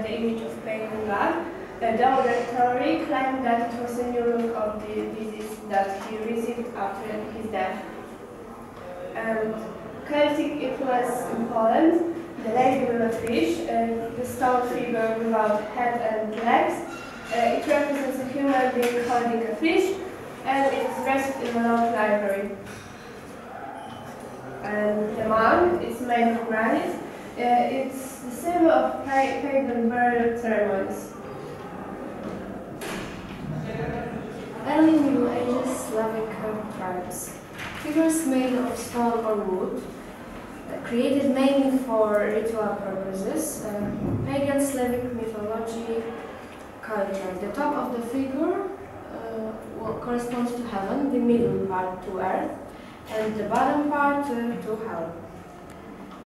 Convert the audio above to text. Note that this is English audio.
the image of pagan god. The other theory claimed that it was a new look of the disease that he received after his death. Celtic influence in Poland, the lady with a fish, the stone figure without head and legs. It represents a human being holding a fish, and it is rested in a long library. And the mound is made of granite. It's the symbol of pagan burial ceremonies. Early Middle Ages Slavic tribes. Figures made of stone or wood, created mainly for ritual purposes, pagan Slavic mythology culture. The top of the figure corresponds to heaven, the middle part to earth, and the bottom part to hell.